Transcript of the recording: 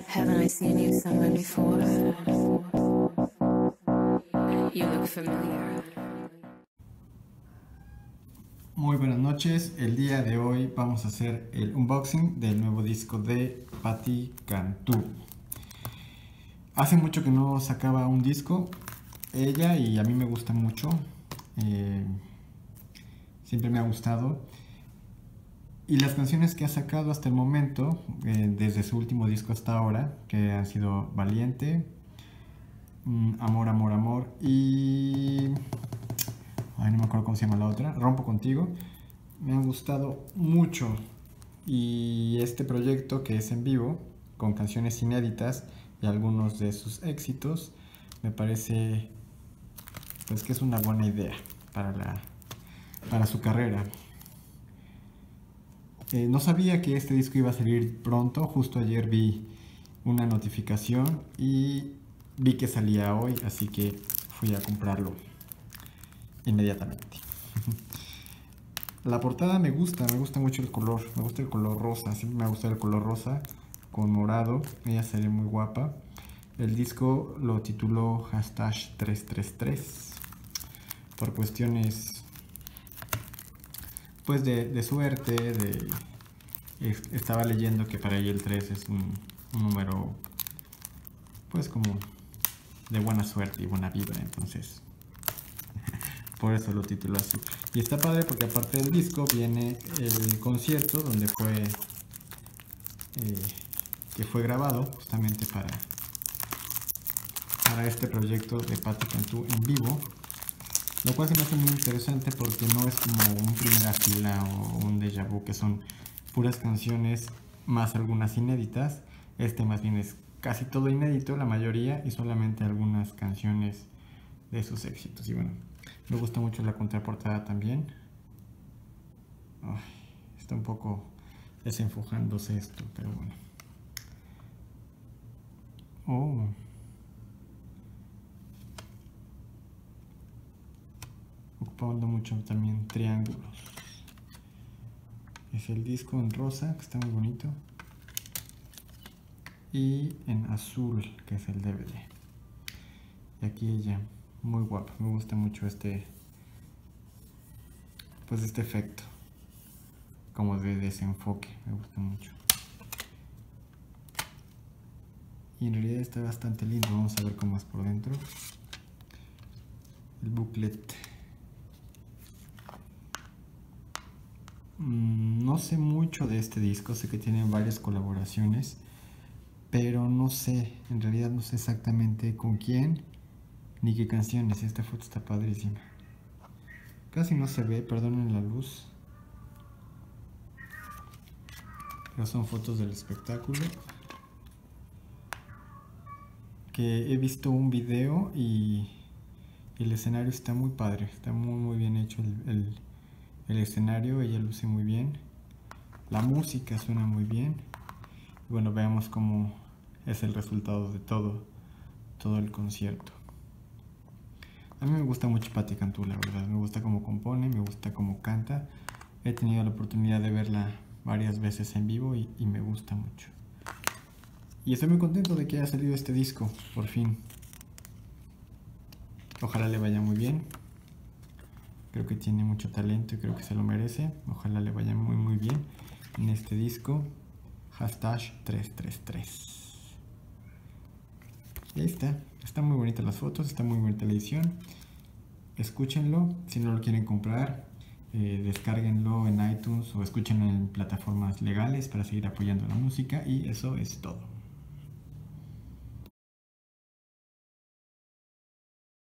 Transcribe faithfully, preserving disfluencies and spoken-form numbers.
Haven't I seen you somewhere before? You look familiar. Muy buenas noches, el día de hoy vamos a hacer el unboxing del nuevo disco de Patti Cantú. Hace mucho que no sacaba un disco ella y a mí me gusta mucho, eh, siempre me ha gustado. Y las canciones que ha sacado hasta el momento, eh, desde su último disco hasta ahora, que han sido Valiente, mm, Amor, Amor, Amor y... ay, no me acuerdo cómo se llama la otra, Rompo Contigo, me han gustado mucho. Y este proyecto, que es en vivo, con canciones inéditas y algunos de sus éxitos, me parece pues que es una buena idea para, la, para su carrera. Eh, no sabía que este disco iba a salir pronto, justo ayer vi una notificación y vi que salía hoy, así que fui a comprarlo inmediatamente. La portada me gusta, me gusta mucho el color, me gusta el color rosa, siempre me ha gustado el color rosa con morado, ella se ve muy guapa. El disco lo tituló hashtag tres tres tres por cuestiones pues de, de suerte, de, estaba leyendo que para ella el tres es un, un número pues como de buena suerte y buena vibra, entonces por eso lo tituló así. Y está padre porque aparte del disco viene el concierto donde fue eh, que fue grabado justamente para para este proyecto de Patti Cantú en vivo, lo cual se me hace muy interesante porque no es como un primera fila o un déjà vu, que son puras canciones más algunas inéditas. Este más bien es casi todo inédito, la mayoría, y solamente algunas canciones de sus éxitos. Y bueno, me gusta mucho la contraportada también. Ay, está un poco desenfojándose esto, pero bueno. Oh. Ocupando mucho también triángulos. Es el disco en rosa, que está muy bonito, y en azul, que es el D V D. Y aquí ella, muy guapa, me gusta mucho este pues este efecto como de desenfoque, me gusta mucho. Y en realidad está bastante lindo, vamos a ver cómo es por dentro. El booklet. No sé mucho de este disco, sé que tiene varias colaboraciones, pero no sé, en realidad no sé exactamente con quién ni qué canciones. Esta foto está padrísima. Casi no se ve, perdonen la luz, pero son fotos del espectáculo. Que he visto un video y, y el escenario está muy padre, está muy muy bien hecho el, el El escenario, ella luce muy bien, la música suena muy bien. Y bueno, veamos cómo es el resultado de todo, todo el concierto. A mí me gusta mucho Patti Cantú, la verdad, me gusta cómo compone, me gusta cómo canta. He tenido la oportunidad de verla varias veces en vivo y, y me gusta mucho. Y estoy muy contento de que haya salido este disco, por fin. Ojalá le vaya muy bien. Creo que tiene mucho talento y creo que se lo merece. Ojalá le vaya muy muy bien en este disco. hashtag tres tres tres. Y ahí está. Están muy bonitas las fotos, está muy bonita la edición. Escúchenlo. Si no lo quieren comprar, eh, descárguenlo en iTunes o escúchenlo en plataformas legales para seguir apoyando la música. Y eso es todo.